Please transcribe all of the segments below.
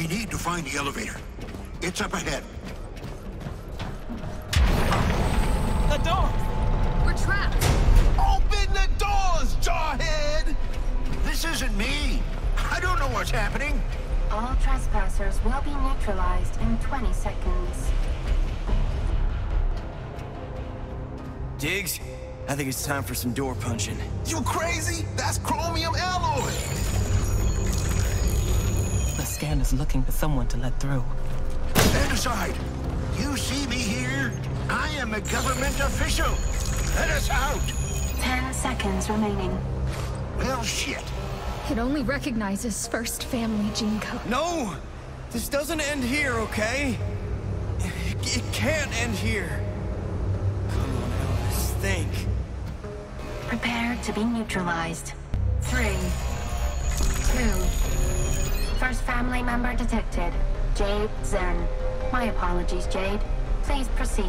We need to find the elevator. It's up ahead. The door! We're trapped! Open the doors, Jarhead! This isn't me. I don't know what's happening. All trespassers will be neutralized in 20 seconds. Diggs, I think it's time for some door punching. You crazy? That's chromium alloy! The scan is looking for someone to let through. Stand aside. You see me here? I am a government official. Let us out. 10 seconds remaining. Well, shit. It only recognizes first family gene code. No! This doesn't end here, okay? It can't end here. Come on, Elvis, think. Prepare to be neutralized. 3, 2. First family member detected. Jade Zen. My apologies, Jade. Please proceed.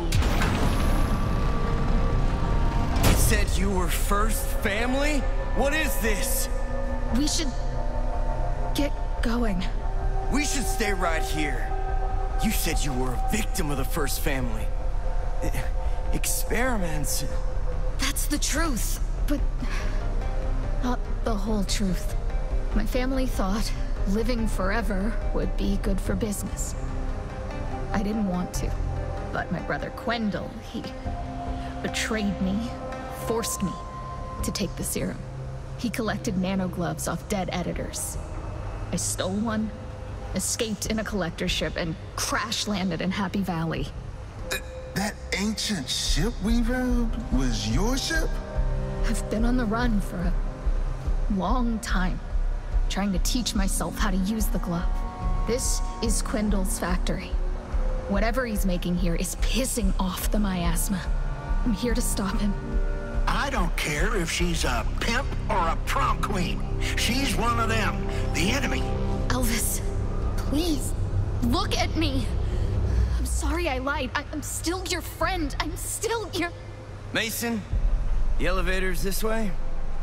You said you were first family? What is this? We should get going. We should stay right here. You said you were a victim of the first family. Experiments. That's the truth, but not the whole truth. My family thought living forever would be good for business. I didn't want to, but my brother Quendel, he betrayed me, forced me to take the serum. He collected nanogloves off dead editors. I stole one, escaped in a collector ship, and crash-landed in Happy Valley. That ancient ship we robbed was your ship? I've been on the run for a long time, trying to teach myself how to use the glove. This is Quendel's factory. Whatever he's making here is pissing off the miasma. I'm here to stop him. I don't care if she's a pimp or a prom queen. She's one of them. The enemy. Elvis, please, look at me. I'm sorry I lied. I'm still your friend. I'm still your... Mason, the elevator's this way?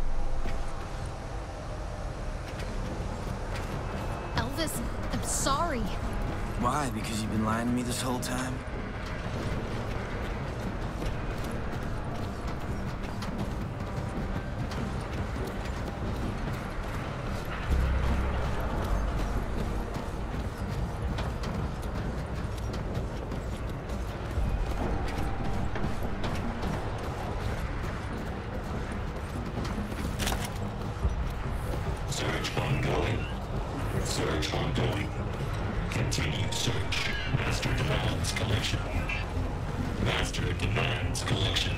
Elvis, I'm sorry. Why? Because you've been lying to me this whole time? Search ongoing. Search ongoing. Continue search. Master demands collection. Master demands collection.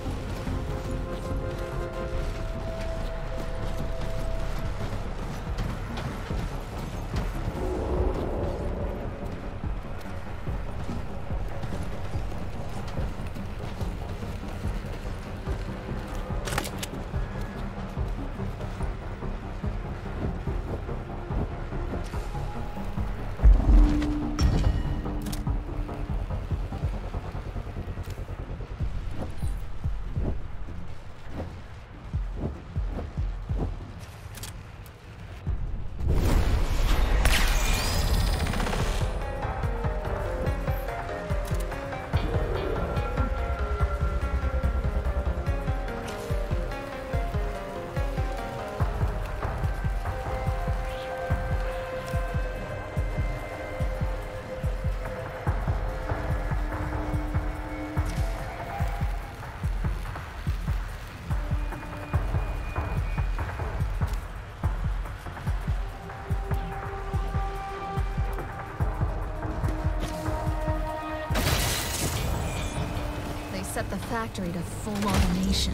Set the factory to full automation.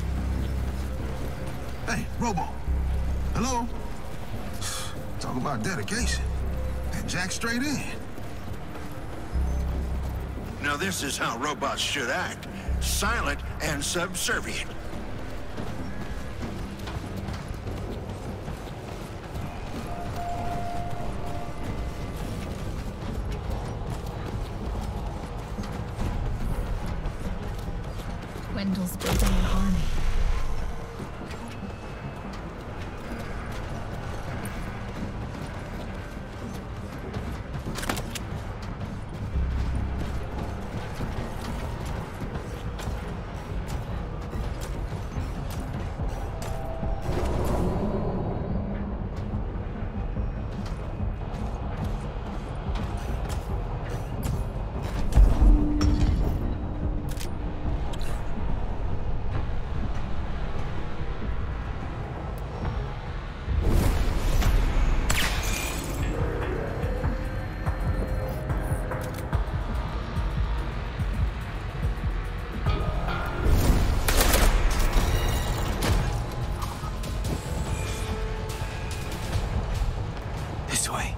Hey, Robo. Hello? Talk about dedication. And Jack straight in. Now this is how robots should act. Silent and subservient. Quendel's building an army. This way.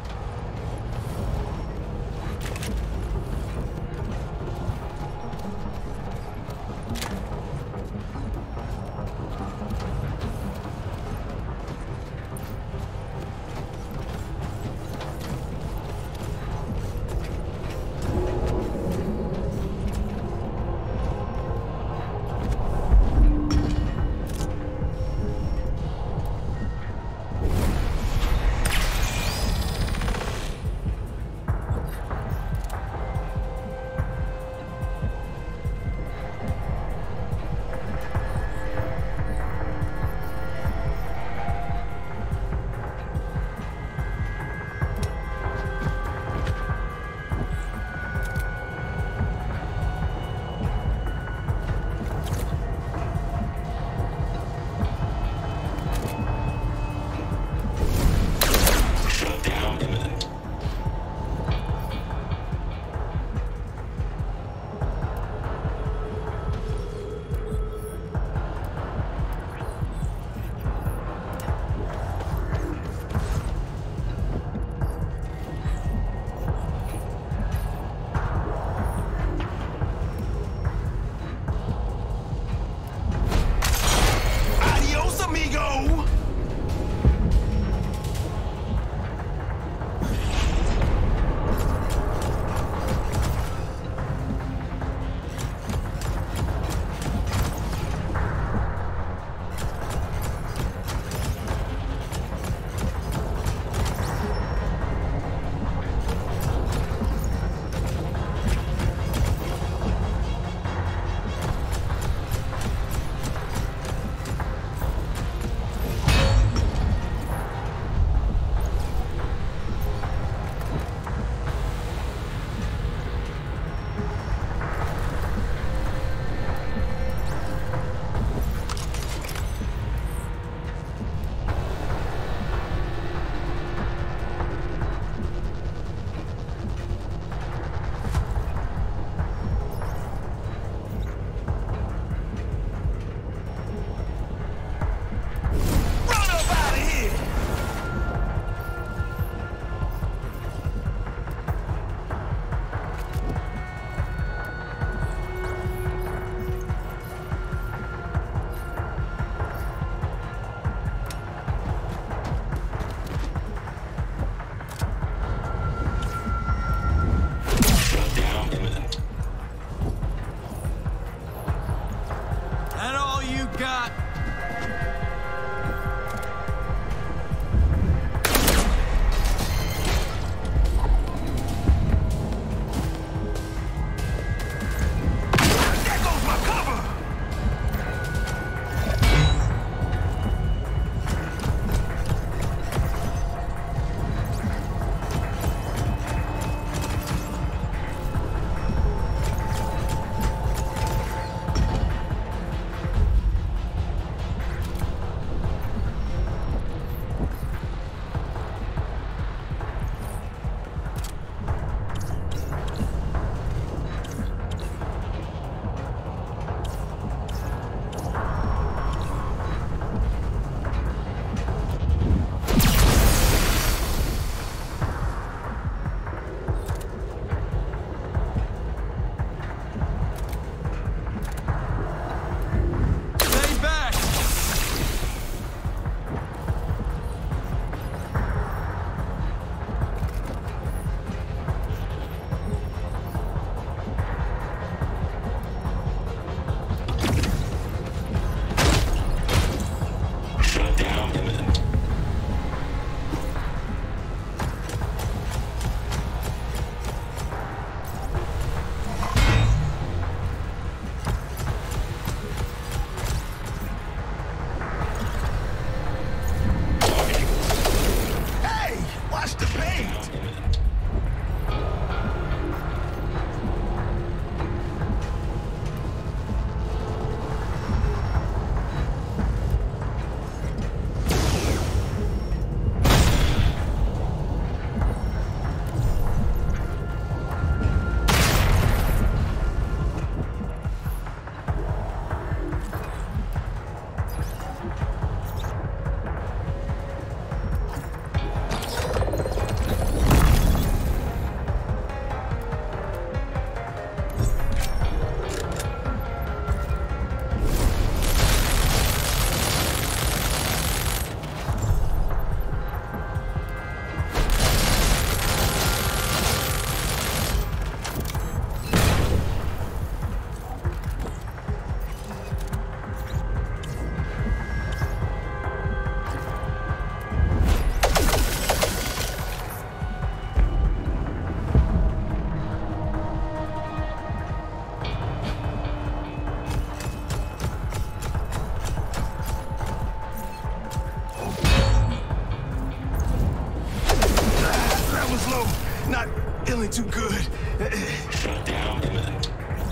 Not feeling too good. Shutdown imminent.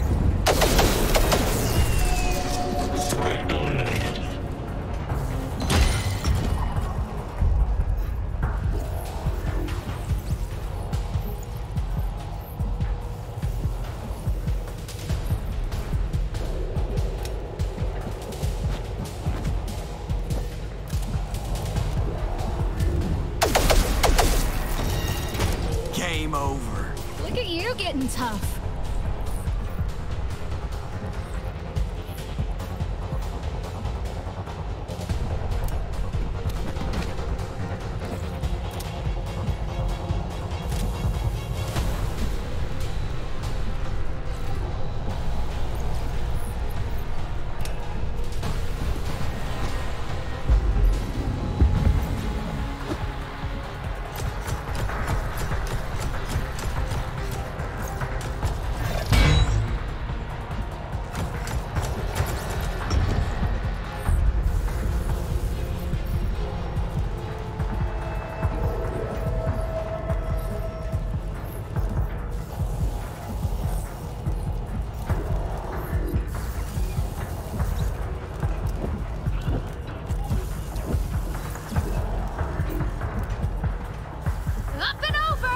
Threat eliminated. Game over. Look at you getting tough. Up and over!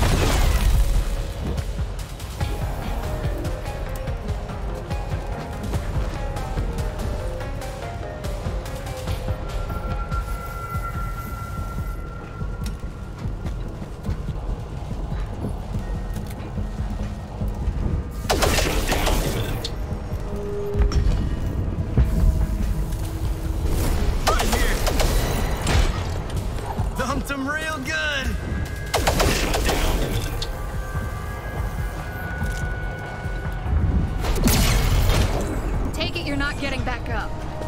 Right here. Thumped him real good. Shutdown imminent. Take it you're not getting back up.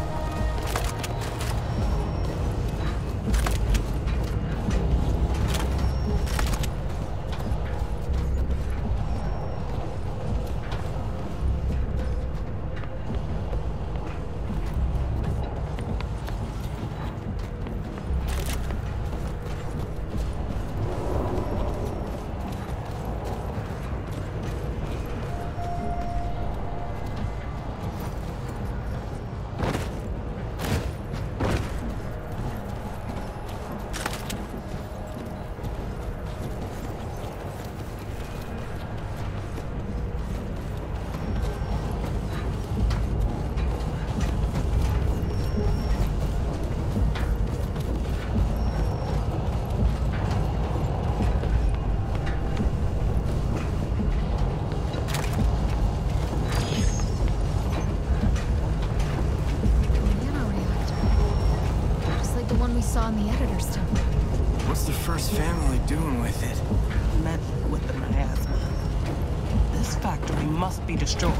Nanoreactor. Just like the one we saw in the editor's temple. What's the first family doing with it? Meddling with the miasma. This factory must be destroyed.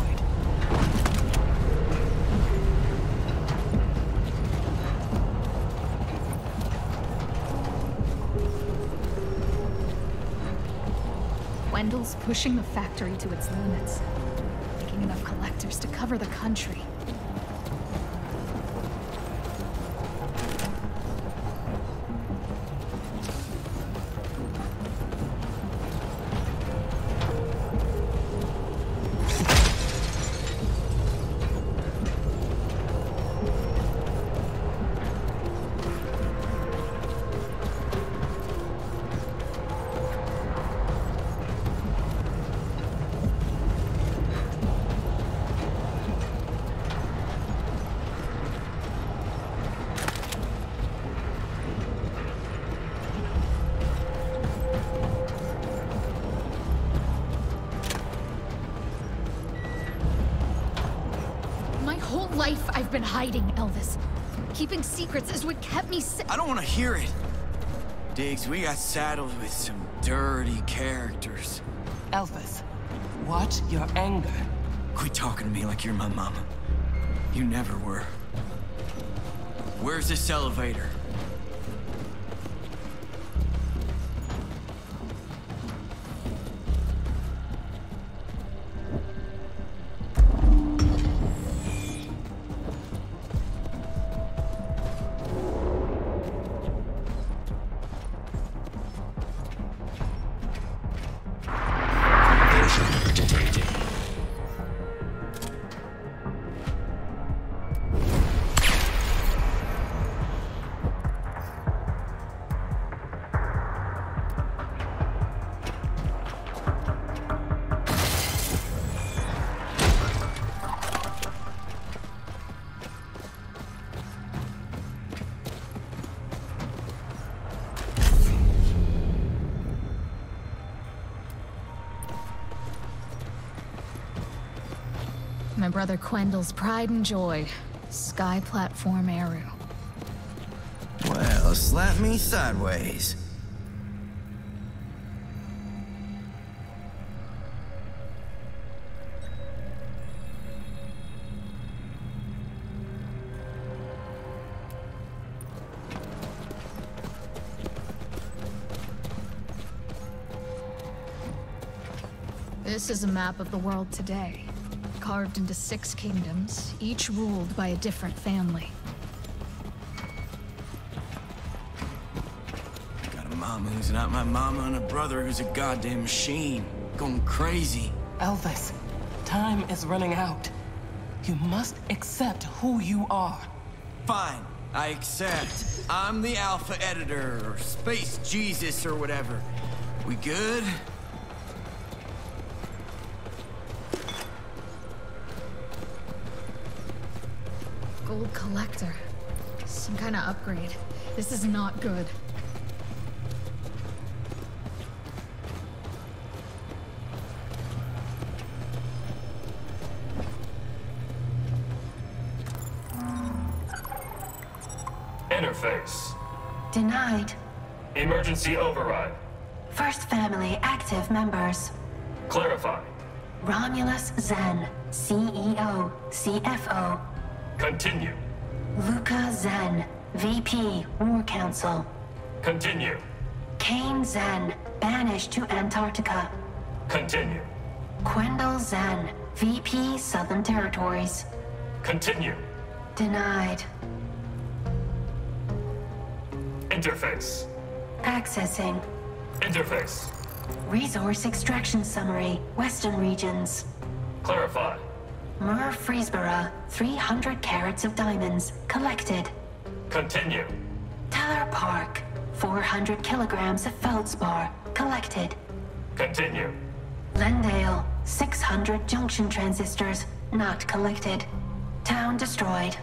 Wendell's pushing the factory to its limits, making enough collectors to cover the country. My whole life I've been hiding, Elvis. Keeping secrets is what kept me safe. I don't want to hear it. Diggs, we got saddled with some dirty characters. Elvis, watch your anger. Quit talking to me like you're my mama. You never were. Where's this elevator? my brother Quendel's pride and joy. Sky Platform Eru. Well, slap me sideways. This is a map of the world today, carved into 6 kingdoms, each ruled by a different family. Got a mama who's not my mama and a brother who's a goddamn machine. Going crazy. Elvis, time is running out. You must accept who you are. Fine, I accept. I'm the Alpha Editor, or Space Jesus, or whatever. We good? Gold collector. Some kind of upgrade. This is not good. Interface. Denied. Emergency override. First family active members. Clarify. Romulus Zen, CEO, CFO. Continue. Luca Zen, VP, War Council. Continue. Kane Zen, banished to Antarctica. Continue. Quendel Zen, VP, Southern Territories. Continue. Denied. Interface. Accessing. Interface. Resource extraction summary, Western regions. Clarify. Mur Freesborough, 300 carats of diamonds, collected. Continue. Teller Park, 400 kilograms of feldspar, collected. Continue. Lendale, 600 junction transistors, not collected. Town destroyed.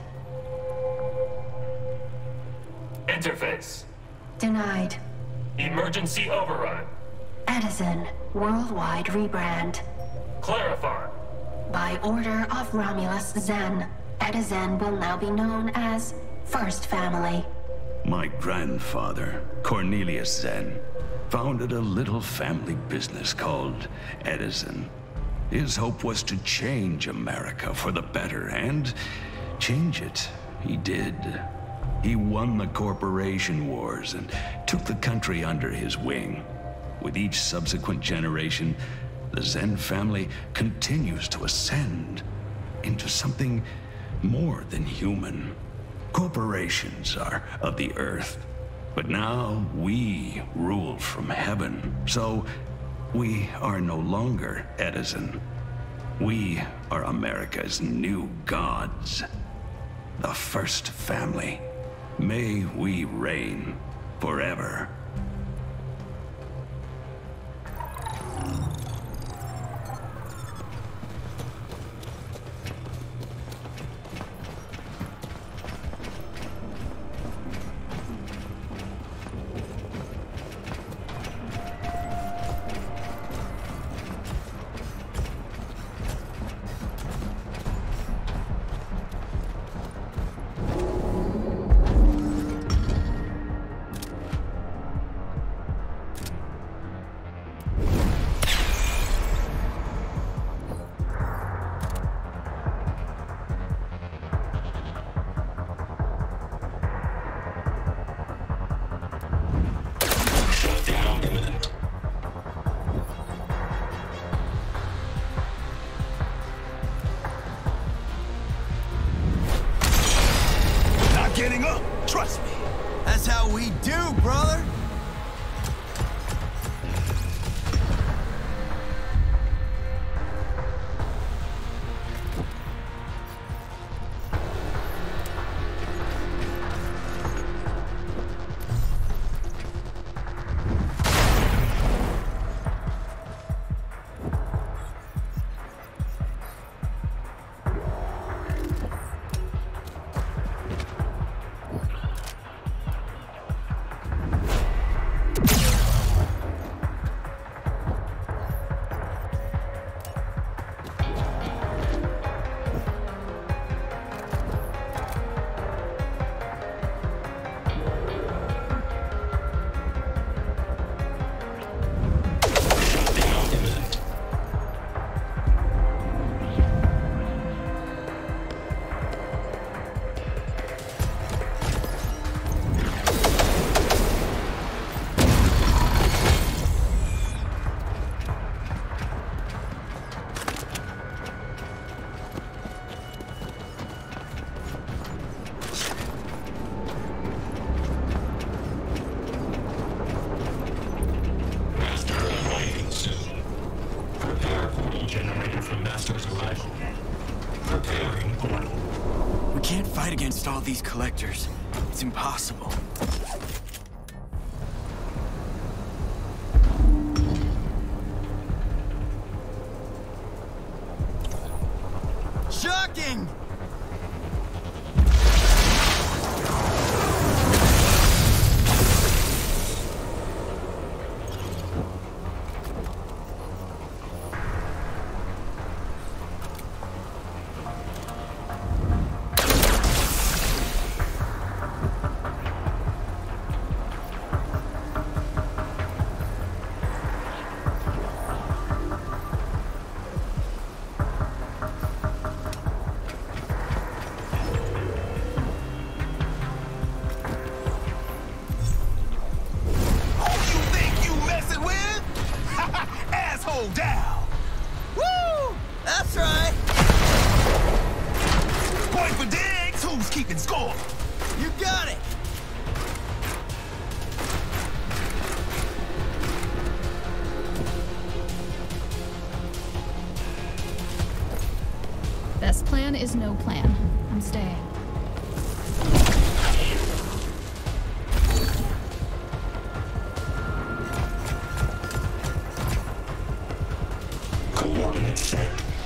Interface. Denied. Emergency override. Edison, worldwide rebrand. Clarify. By order of Romulus Zen, Edison will now be known as First Family. My grandfather, Cornelius Zen, founded a little family business called Edison. His hope was to change America for the better, and change it he did. He won the corporation wars and took the country under his wing. With each subsequent generation, the Zen family continues to ascend into something more than human. Corporations are of the earth, but now we rule from heaven. So we are no longer Edison. We are America's new gods. The First Family. May we reign forever. fight against all these collectors. It's impossible. Shocking! Down. Woo! That's right! Point for Diggs. Who's keeping score? You got it! Best plan is no plan. I'm staying. Coordinates set.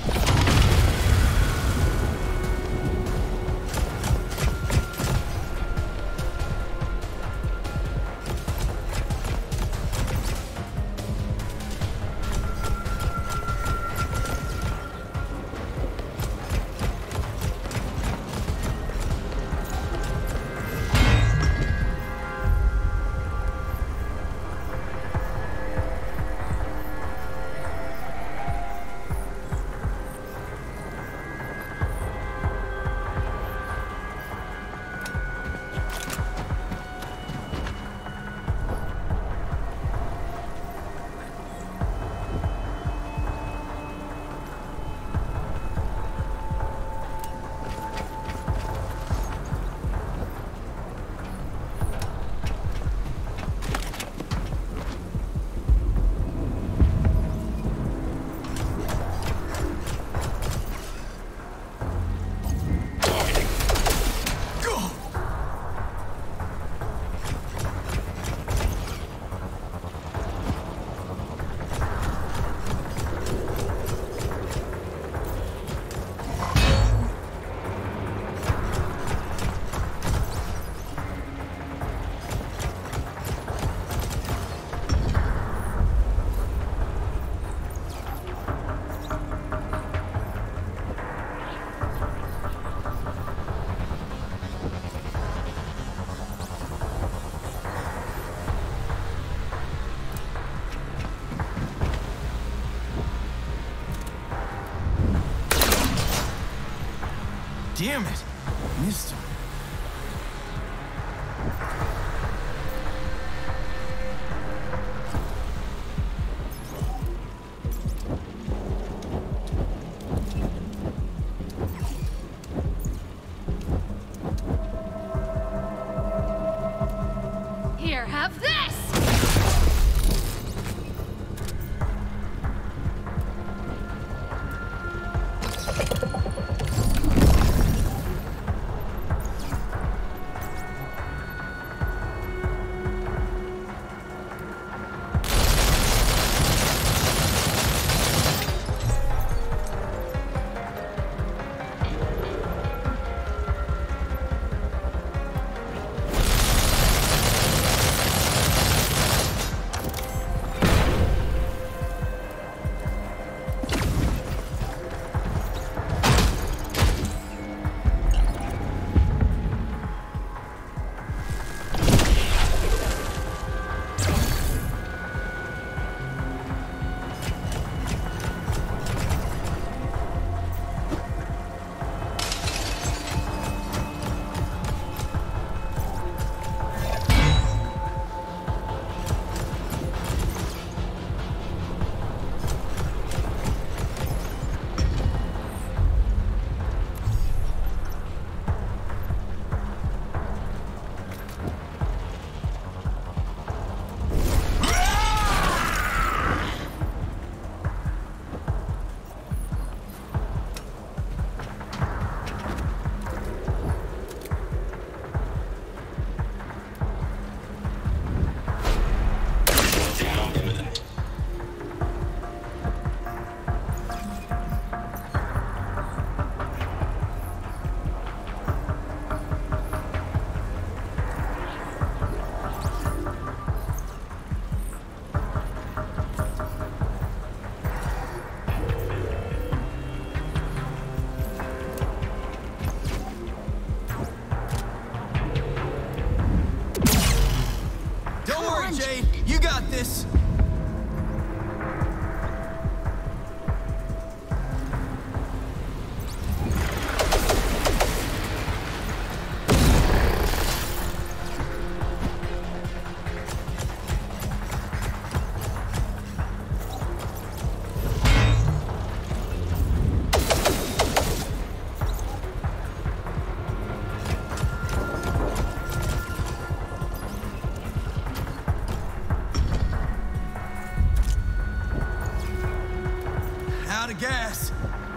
Damn it! Missed him. Here, have this! out of gas.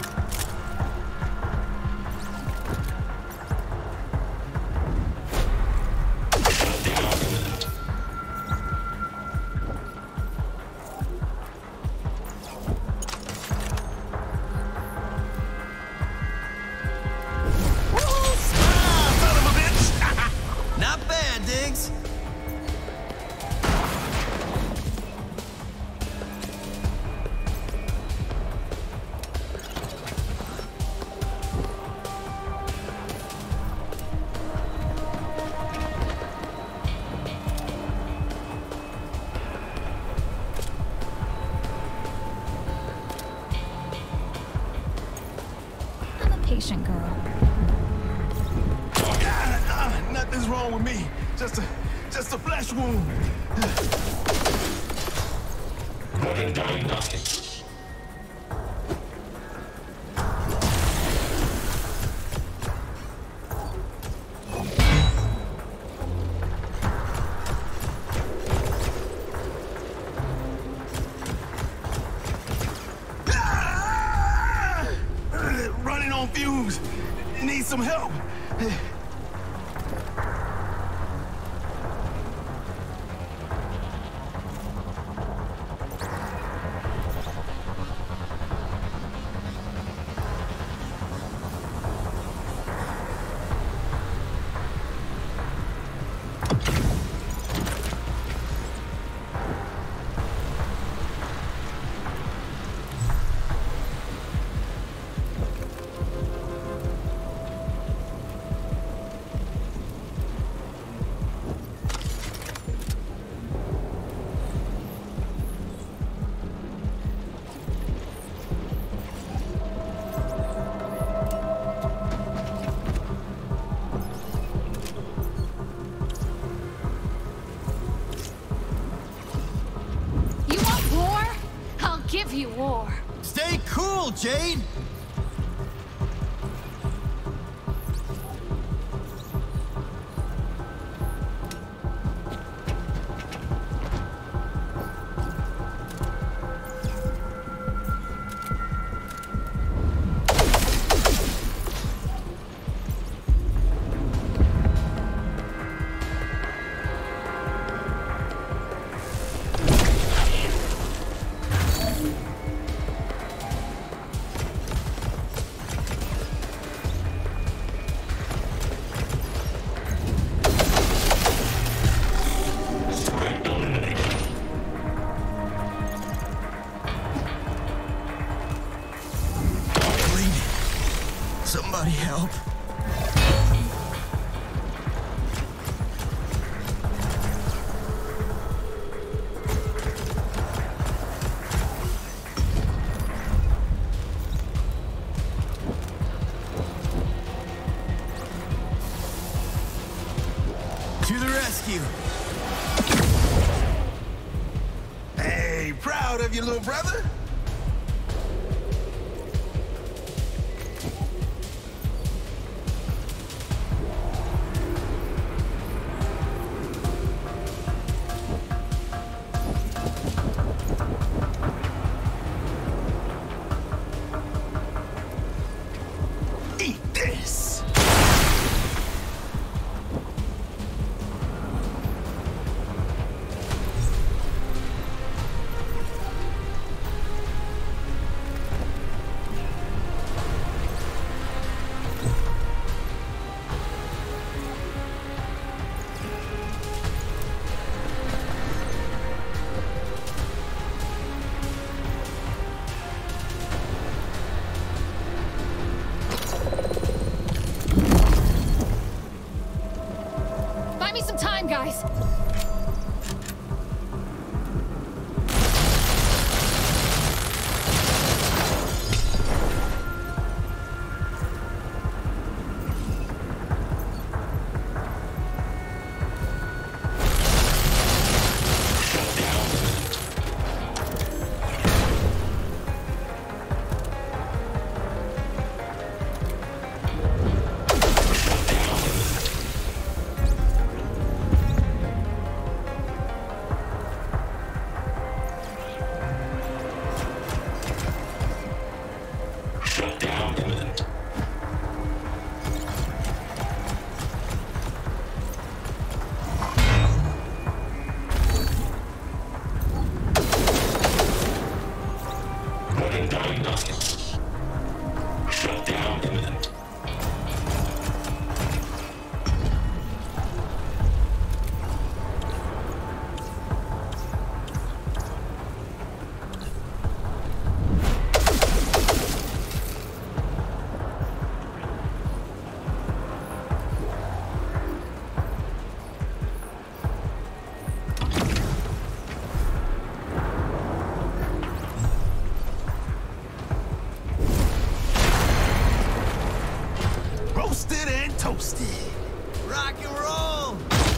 Not bad, Diggs. I'm a patient girl. Nothing's wrong with me. Just a flesh wound. Modern diagnostics. Running on fumes. Need some help. You want war? I'll give you war. Stay cool, Jade. Somebody help. To the rescue. Hey, proud of you, little brother. Eat this. Buy me some time, guys. Reporting diagnostics. Shutdown imminent. Roasted and toasted. Rock and roll!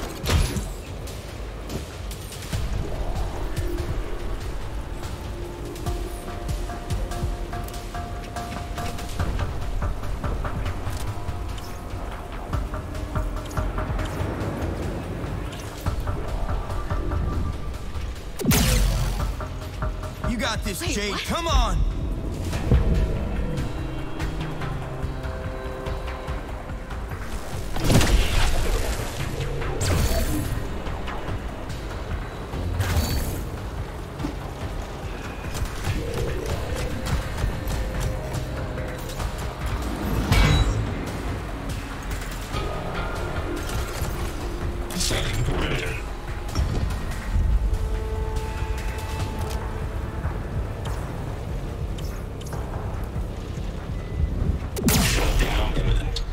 You got this, Wait, Jade. what? Come on! Setting perimeter. Shutdown imminent.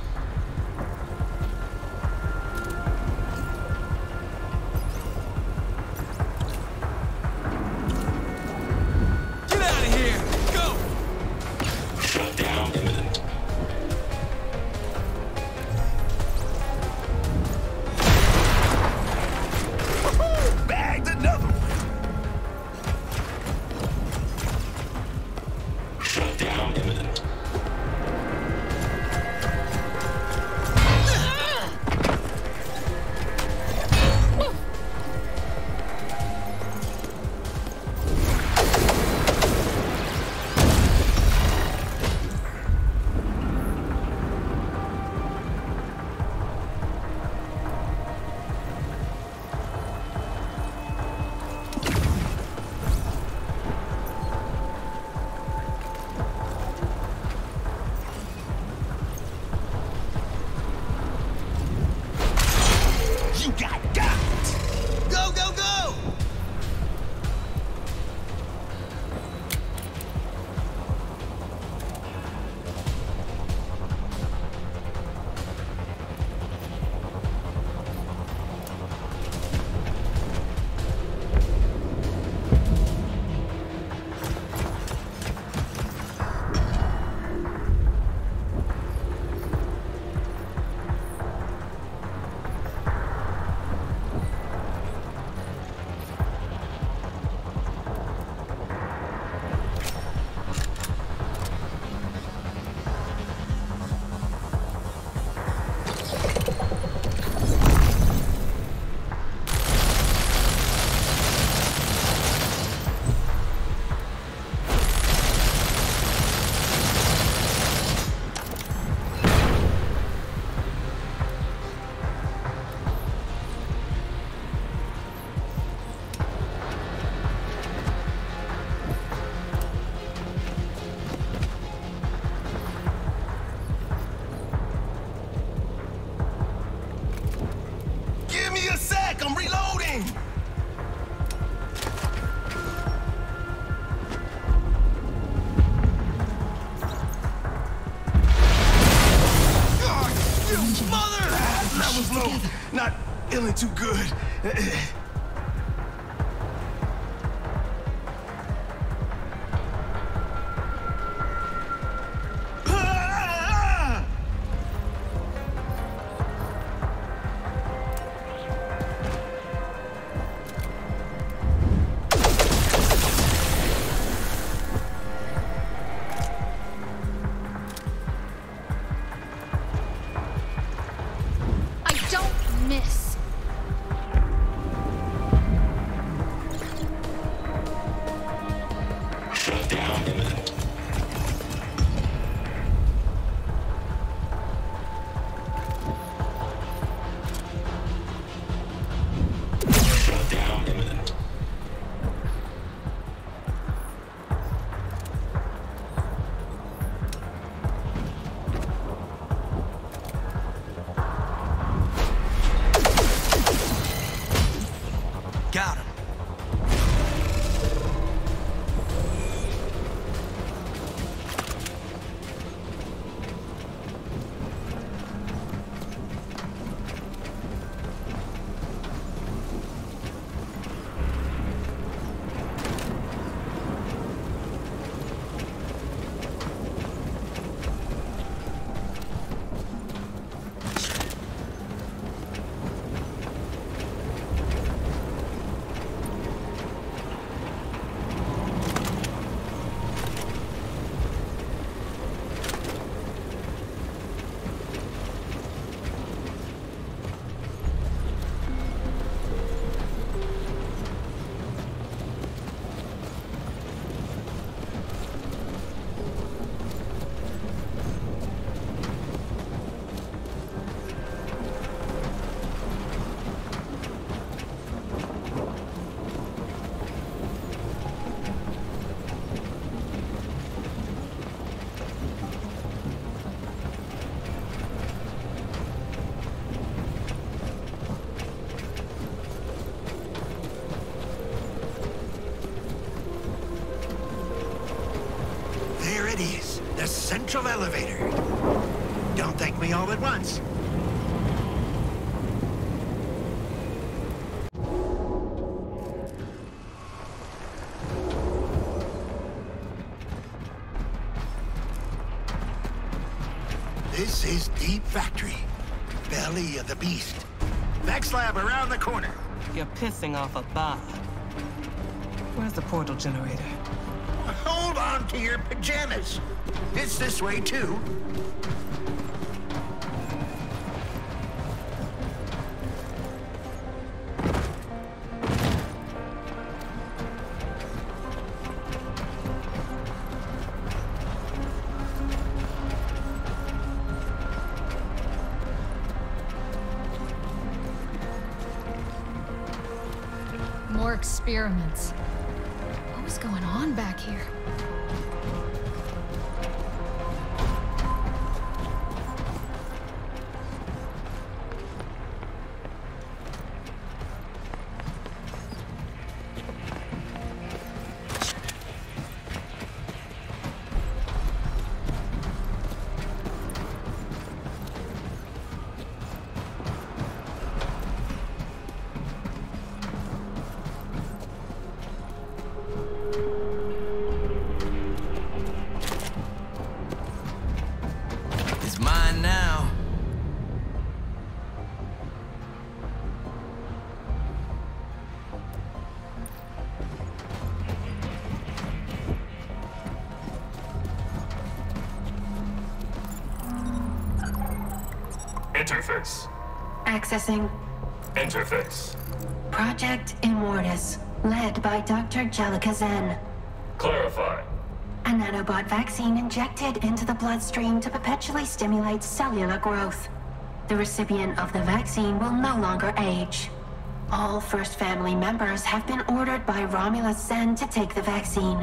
Get out of here! Go! Shutdown imminent. Bagged another one. Shutdown imminent. You got. Go, go, go! Give me a sec. I'm reloading. God, you mother! That was low. Not feeling too good. I don't miss. Shutdown imminent. Shutdown imminent. There it is, the central elevator. Don't thank me all at once. This is Deep Factory, belly of the beast. Next lab around the corner. You're pissing off a Bob. Where's the portal generator? Hold on to your pajamas. It's this way, too. More experiments. What was going on back here? It's mine now. Interface. Accessing. Interface. Project Immortus, led by Dr. Jellica Zen. Clarify. A nanobot vaccine injected into the bloodstream to perpetually stimulate cellular growth. The recipient of the vaccine will no longer age. All First Family members have been ordered by Romulus Zen to take the vaccine.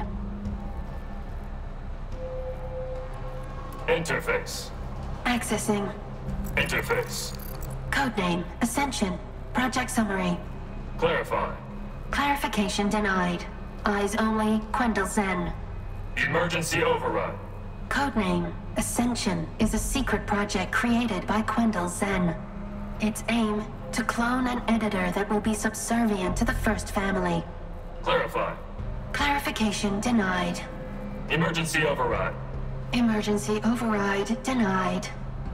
Interface. Accessing. Interface. Codename Ascension. Project summary. Clarify. Clarification denied. Eyes only, Quendel Zen. Emergency override. Codename Ascension is a secret project created by Quendel Zen. Its aim, to clone an editor that will be subservient to the First Family. Clarify. Clarification denied. Emergency override. Emergency override denied.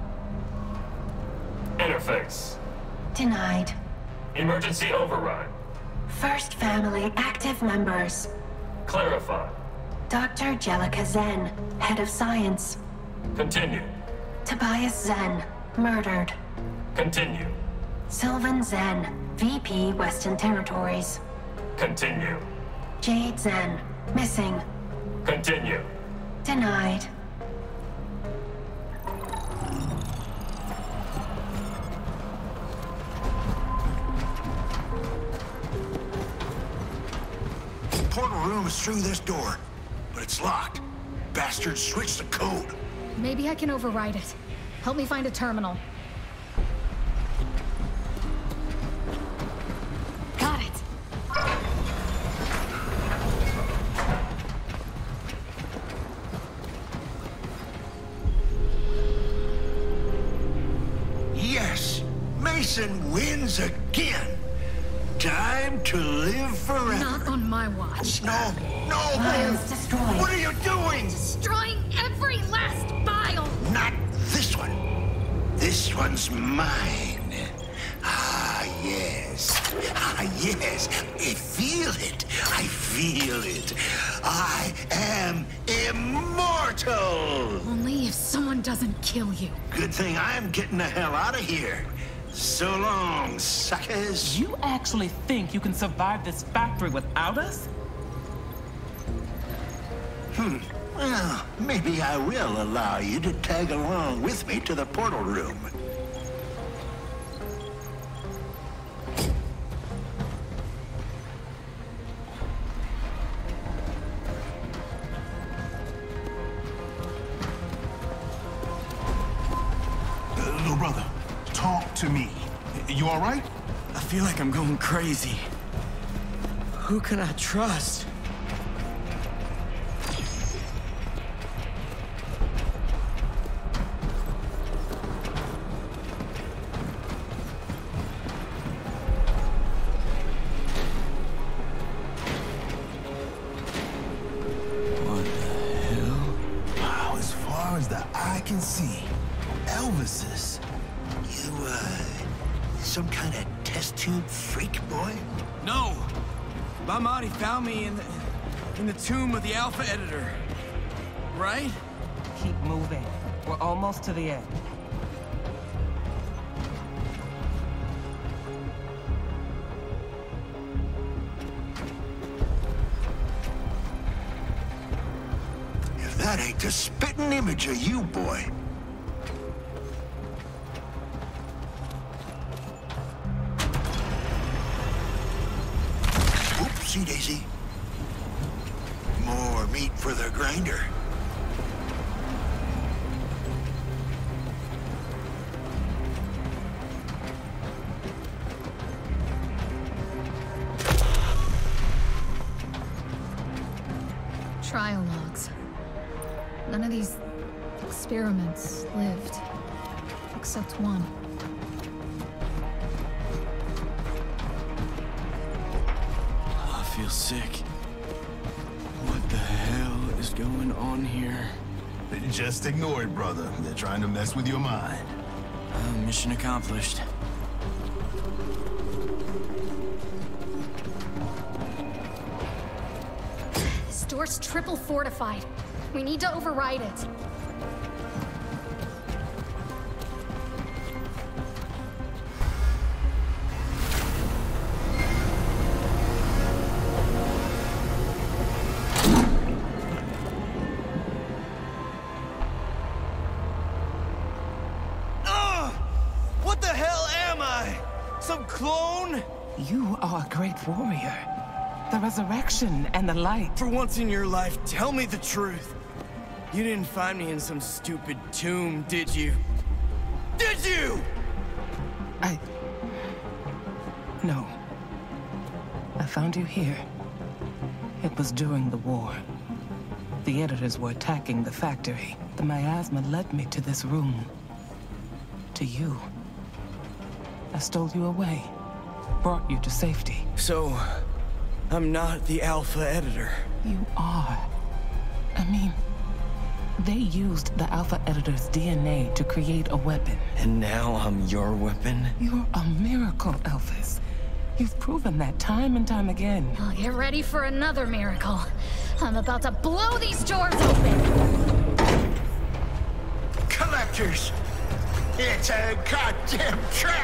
Interface. Denied. Emergency override. First Family active members. Clarify. Dr. Jellica Zen, Head of Science. Continue. Tobias Zen, murdered. Continue. Sylvan Zen, VP Western Territories. Continue. Jade Zen, missing. Continue. Denied. The portal room is through this door, but it's locked. Bastards switched the code. Maybe I can override it. Help me find a terminal. Got it. Yes, Mason wins again. Time to live forever. Not on my watch. No, no! Files destroyed. What are you doing? Destroying every last file! Not this one. This one's mine. Ah, yes. Ah, yes. I feel it. I feel it. I am immortal. Only if someone doesn't kill you. Good thing I'm getting the hell out of here. So long, suckers. You actually think you can survive this factory without us? Well, maybe I will allow you to tag along with me to the portal room. Little brother, talk to me. You all right? I feel like I'm going crazy. Who can I trust? can see. Elvis's. You, some kind of test tube freak, boy? No! My Marty found me in the tomb of the Alpha Editor. Right? Keep moving. We're almost to the end. If that ain't the spitting image of you, boy. Oopsie daisy. More meat for the grinder. Trial logs. None of these experiments lived, except one. I feel sick. What the hell is going on here? Just ignore it, brother. They're trying to mess with your mind. Mission accomplished. This door's triple fortified. We need to override it. What the hell am I? Some clone? You are a great warrior. The resurrection and the light. For once in your life, tell me the truth. You didn't find me in some stupid tomb, did you? Did you? No. I found you here. It was during the war. The editors were attacking the factory. The miasma led me to this room. To you. I stole you away. Brought you to safety. So, I'm not the Alpha Editor. You are. I mean, they used the Alpha Editor's DNA to create a weapon. And now I'm your weapon? You're a miracle, Elvis. You've proven that time and time again. Well, get ready for another miracle. I'm about to blow these doors open! Collectors! It's a goddamn trap!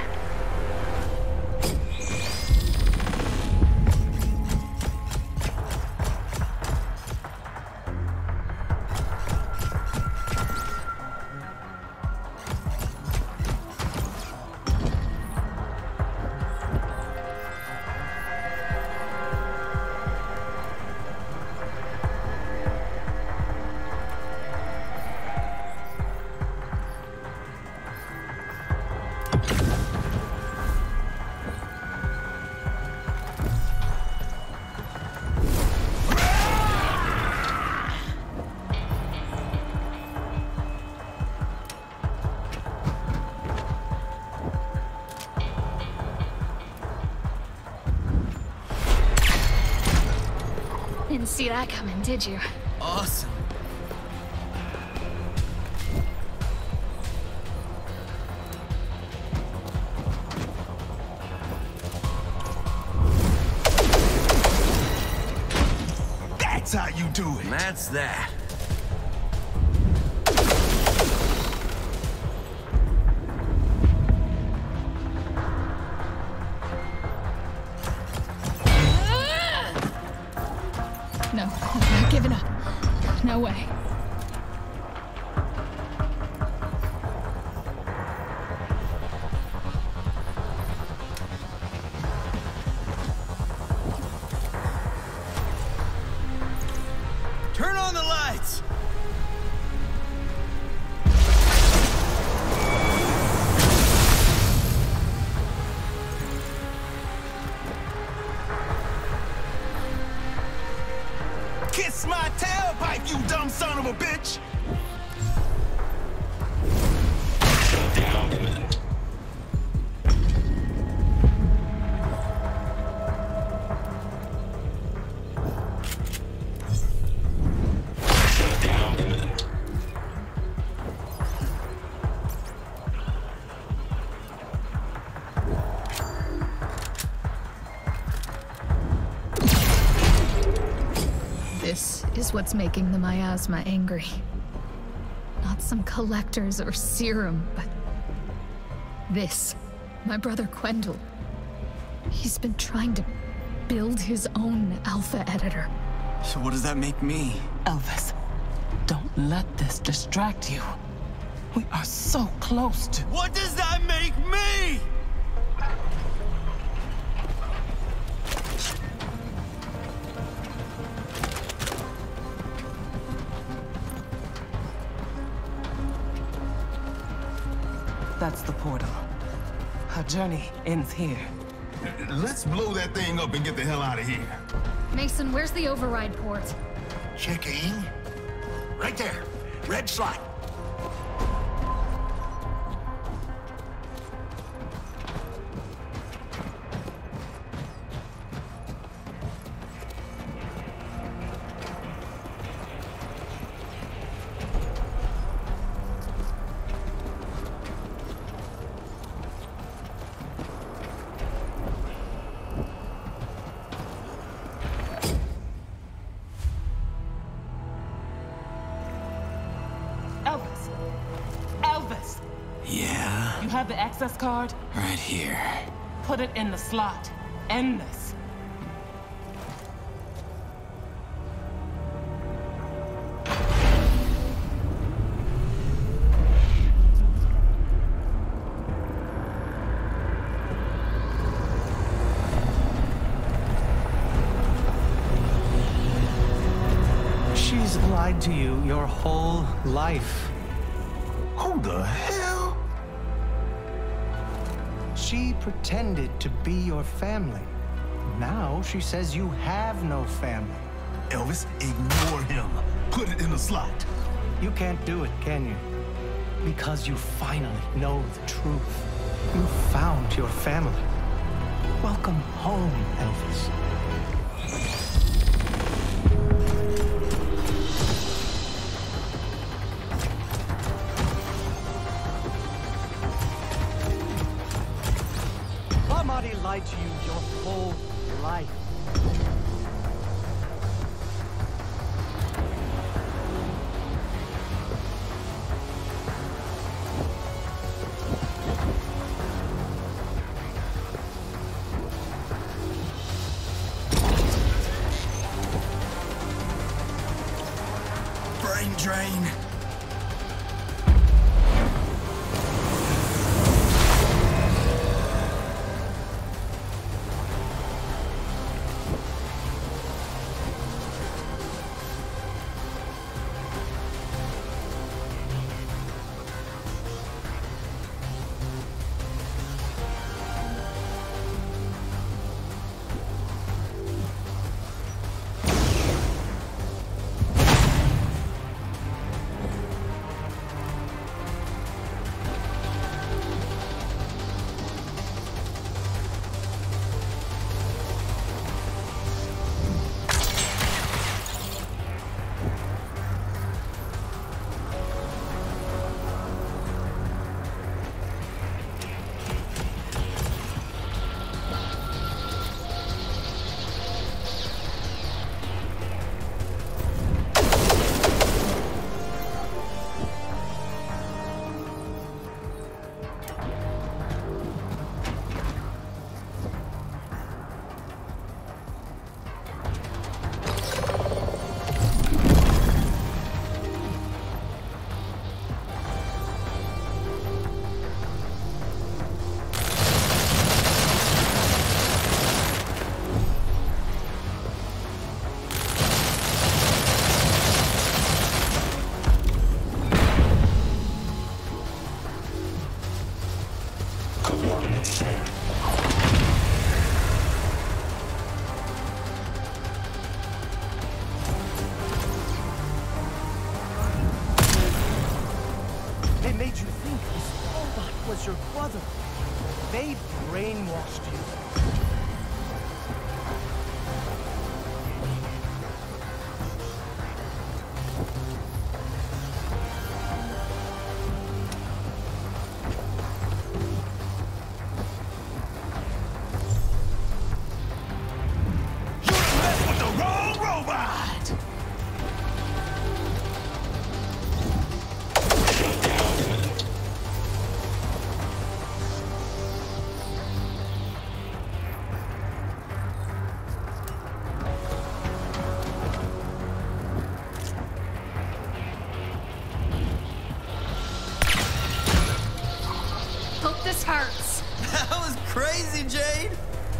Didn't see that coming, did you? Awesome. That's how you do it. That's that. No, I'm not giving up. No way. Turn on the lights! Kiss my tailpipe, you dumb son of a bitch! This is what's making the miasma angry. Not some collectors or serum, but this. My brother Quendel. He's been trying to build his own alpha editor. So what does that make me? Elvis, don't let this distract you. We are so close to... What does that make me? That's the portal. Our journey ends here. Let's blow that thing up and get the hell out of here. Mason, where's the override port? Checking. Right there. Red slot. Elvis! Elvis! Yeah? You have the access card? Right here. Put it in the slot. End this. She's lied to you your whole life. Who the hell? She pretended to be your family. Now she says you have no family. Elvis, ignore him. Put it in the slot. You can't do it, can you? Because you finally know the truth. You found your family. Welcome home, Elvis. Somebody lied to you your whole life. Brain drain. They made you think this robot was your brother. They brainwashed you. You messed with the wrong robot! Jade?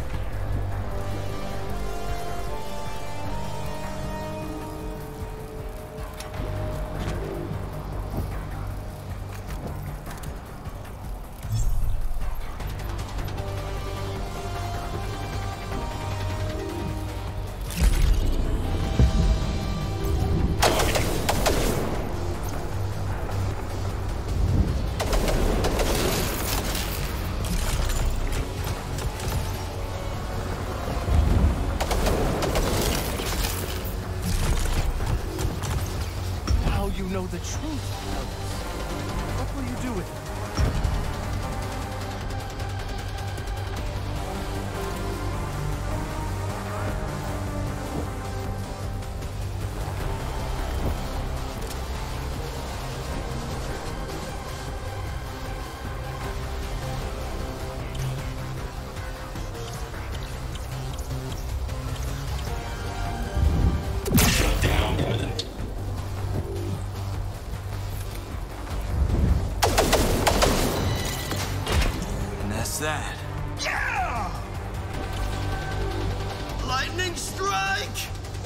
You know the truth, Elvis. What will you do with it? That? Yeah! Lightning strike!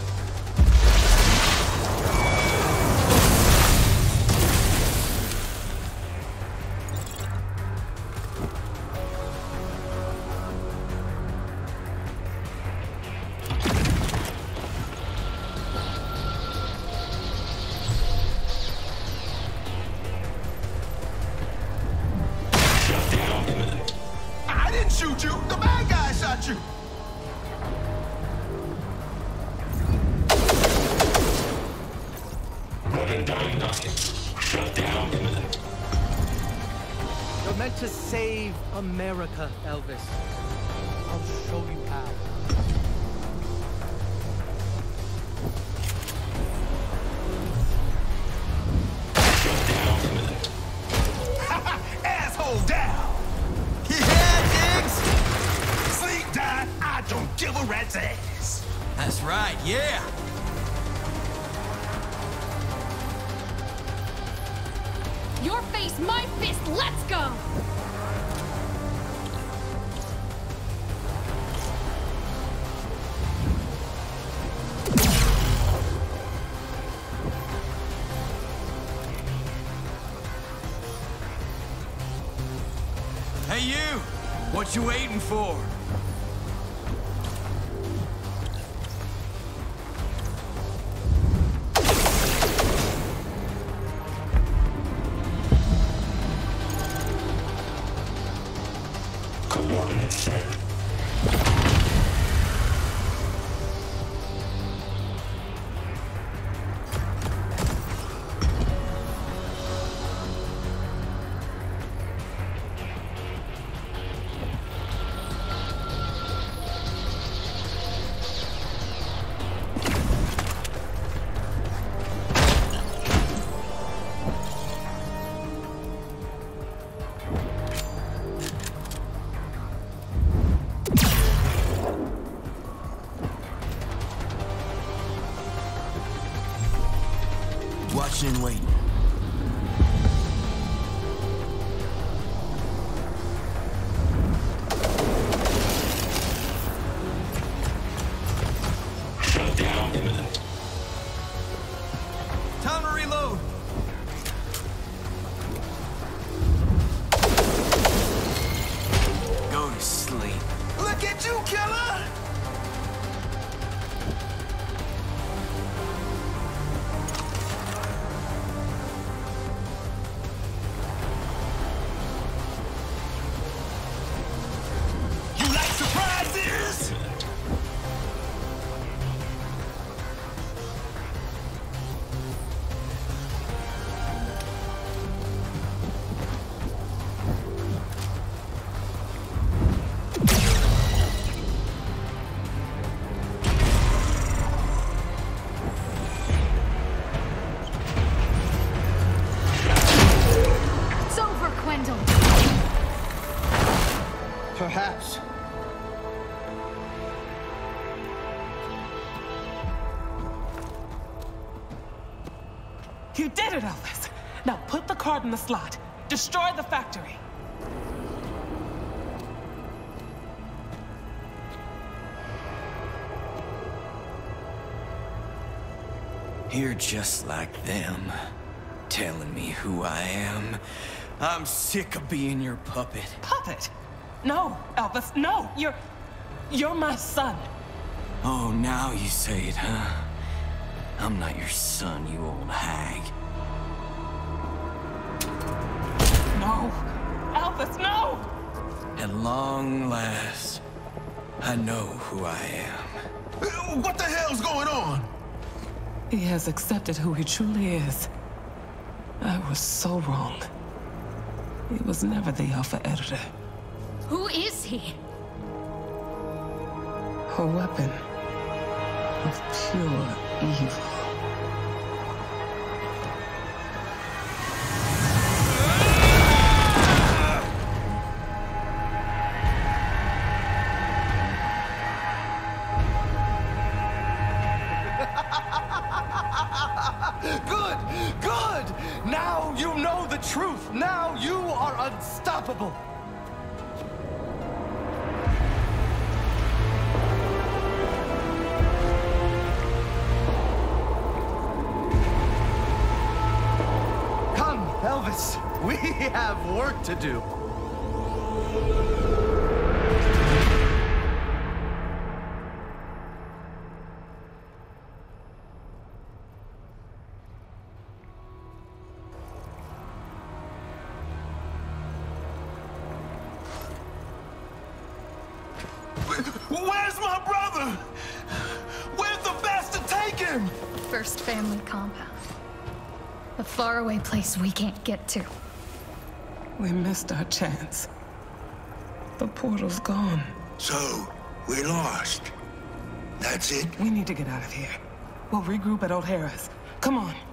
Shoot you! The bad guy shot you! Modern diagnostics. Shut down imminent. You're meant to save America, Elvis. I'll show you how. Shut down imminent. Asshole down! Sleep, die, I don't give a rat's ass. That's right, yeah! Your face, my fist, let's go! Hey you! What you waiting for? Coordinates set. Watching and waiting. Shut down imminent. Time to reload. Go to sleep. Look at you, killer! You like surprises? It's over, Gwendol. Perhaps. You did it, Elvis. Now put the card in the slot. Destroy the factory. You're just like them, telling me who I am. I'm sick of being your puppet. Puppet? No, Elvis, no! You're my son. Oh, now you say it, huh? I'm not your son, you old hag. No! Elvis, no! At long last, I know who I am. What the hell's going on? He has accepted who he truly is. I was so wrong. He was never the Alpha Editor. Who is he? A weapon of pure evil. Good! Good! Now you know the truth! Now you are unstoppable! Come, Elvis! We have work to do. Where's my brother? Where's the bastard take him? First family compound. A faraway place we can't get to. We missed our chance. The portal's gone. So, we're lost. That's it? We need to get out of here. We'll regroup at O'Hara's. Come on.